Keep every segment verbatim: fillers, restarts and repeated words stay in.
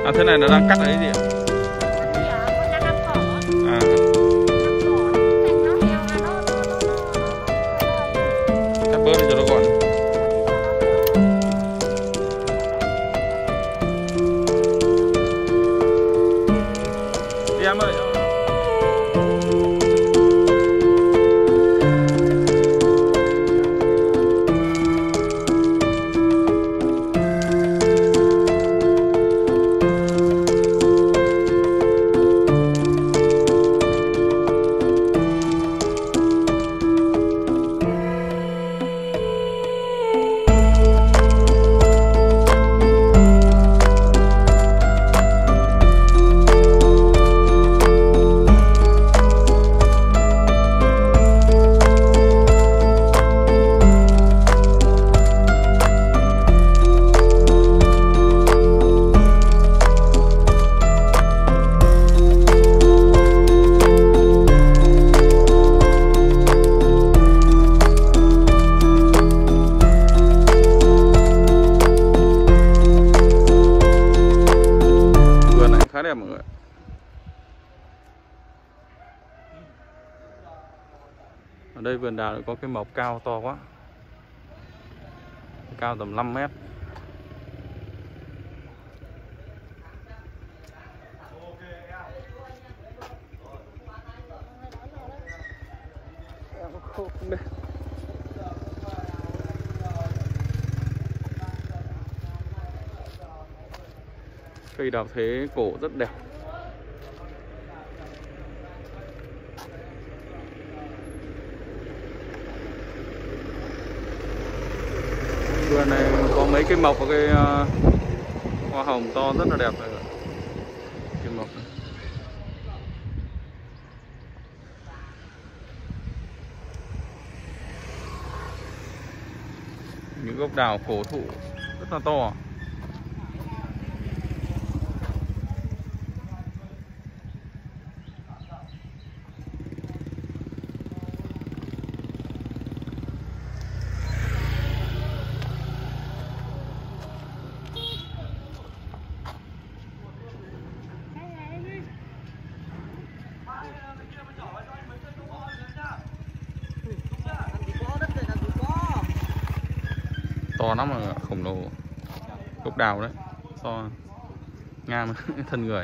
À thế này nó đang cắt ấy gì ạ? À. Cắt bớt đi cho nó gọn. Đi em ơi. Khá đẹp mọi người. Ở đây vườn đào có cái mộc cao to quá, cao tầm năm mét. Cây đào thế cổ rất đẹp. Vườn này có mấy cây mộc và cây uh, hoa hồng to rất là đẹp này. Cây mộc này. Những gốc đào cổ thụ rất là to. To lắm mà khổng lồ. Gốc đào đấy, to ngang thân người.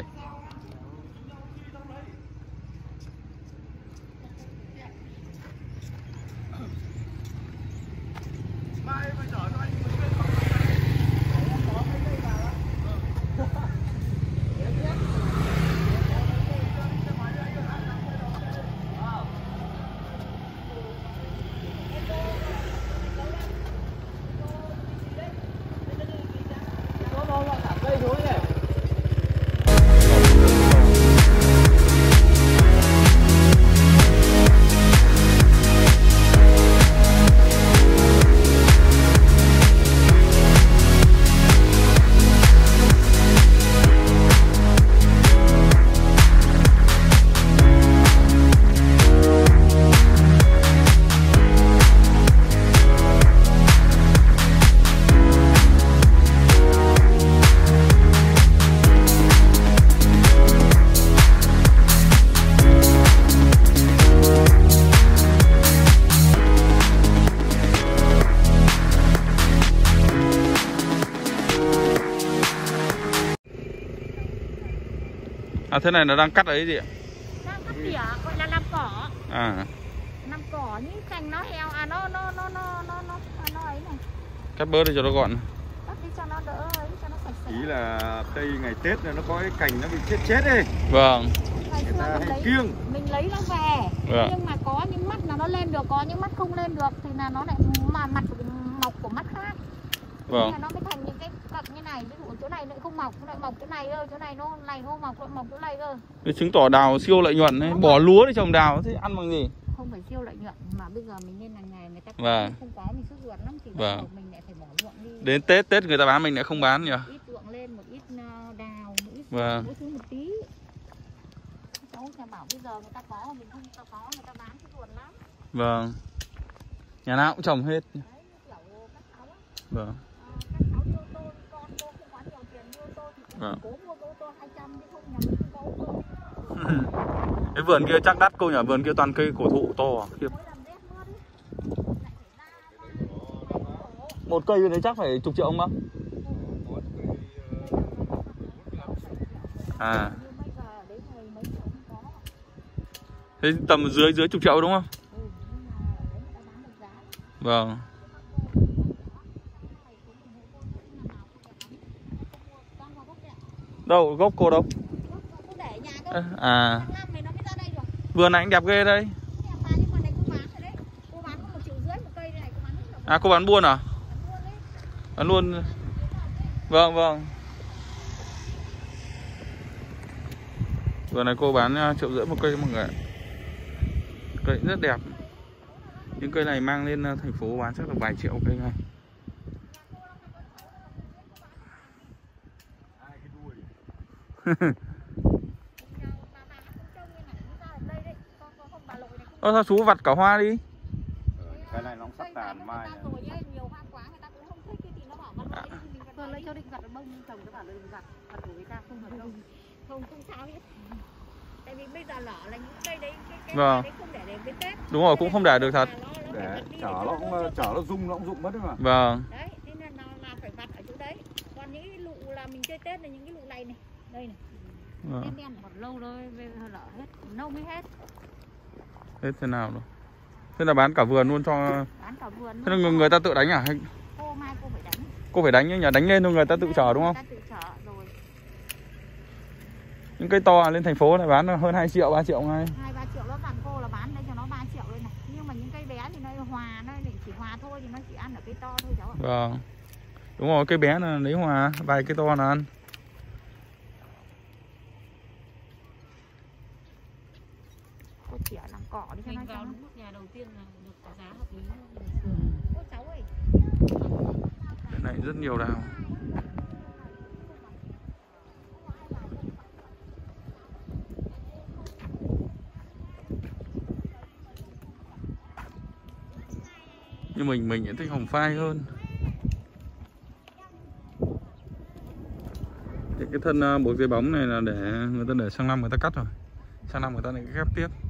À thế này nó đang cắt ấy gì ạ? Đang cắt tỉa, gọi là làm cỏ. À. Làm cỏ những cành nó heo, à nó nó nó nó nó nó nó ấy này. Cắt bớt đi cho nó gọn. Cắt đi cho nó đỡ ấy, cho nó sạch sẽ. Ý là cây ngày Tết này nó có cái cành nó bị chết chết đi. Vâng. Ngày xưa mình lấy, kiêng. mình lấy nó về. Vâng. Nhưng mà có những mắt là nó lên được, có những mắt không lên được thì là nó lại mà mặt mọc của mắt khác. Vâng. Nó mới thành những cái cặp như này, ví dụ chỗ này lại không mọc, chỗ này mọc chỗ này cơ, chỗ này nó này không mọc, nó mọc chỗ này cơ. Cái chứng tỏ đào siêu lợi nhuận đấy, bỏ lúa để trồng đào thế ăn bằng gì? Không phải siêu lợi nhuận mà bây giờ mình nên hàng ngày người ta Vâng. không có mình sốt ruột lắm thì vâng. mình lại phải bỏ ruộng đi. Đến Tết Tết người ta bán mình lại không bán nhỉ? Một ít ruộng lên, một ít đào, một ít vâng. mỗi thứ một tí. Cháu nhà bảo bây giờ người ta có mình không ta có người ta bán sốt ruột lắm. Vâng. Nhà nào cũng trồng hết. Đấy, kiểu cắt áo á. Vâng. À, cắt áo yêu tôi, con cô không quá nhiều tiền yêu tôi thì Vâng. Cố mua cái ô tô hai trăm chứ không nhầm cái có ô tô. Cái vườn kia chắc đắt cô nhỉ, vườn kia toàn cây cổ thụ to à? Khiếp. Một cây đấy chắc phải chục triệu không bác? À. Thế tầm dưới dưới chục triệu đúng không? Vâng. Đâu, gốc cô đâu? À. Vườn này anh đẹp ghê đây. À, cô bán buôn à? Bán luôn. Vâng, vâng. Vườn này cô bán triệu rưỡi một cây mọi người ạ. Cây rất đẹp. Những cây này mang lên thành phố bán chắc là vài triệu cây này. Ơ sao chú vặt cả hoa đi? Cái này nó cũng sắp tàn mai này. Tôi lấy cho định vặt bông trồng cái bảo là đừng vặt, vặt của người ta không hợp đâu. Không không sao hết. Tại vì bây giờ lỏ là những cây đấy, cái cây vâng. đấy không để đến với Tết. Đúng rồi, cũng không để được thật. Để chở nó cũng chở nó rung nó cũng rụng mất đấy mà. Vâng. Đấy, thế nên là, là phải vặt ở chỗ đấy. Còn những cái lụ là mình chơi Tết là những cái lụ này này, đây này. Vâng. Đen đen còn lâu rồi, lỏ hết, nâu mới hết. Hết thế nào rồi? Thế là bán cả vườn luôn cho. Bán cả vườn. Thế là người, người ta tự đánh à? Hay... Cô mai cô phải đánh. Cô phải đánh nhá, đánh lên thôi người ta tự chở đúng không? Người ta tự chở rồi. Những cây to lên thành phố này bán hơn hai triệu, ba triệu ngay. hai ba triệu đó, bạn cô là bán đây cho nó ba triệu đây này. Nhưng mà những cây bé thì nó hòa, nó chỉ hòa thôi thì nó chỉ ăn ở cây to thôi cháu ạ. Vâng. Đúng rồi, cây bé là lấy hòa, vài cây to là ăn. Cô chỉ làm cỏ đi cho nó vào đúng lúc nhà đầu tiên là được có giá hợp lý. Cô cháu ơi. Cái này rất nhiều đào. Nhưng mình mình vẫn thích hồng phai hơn. Thì cái thân bột dây bóng này là để người ta để sang năm người ta cắt rồi. Sang năm người ta lại ghép tiếp.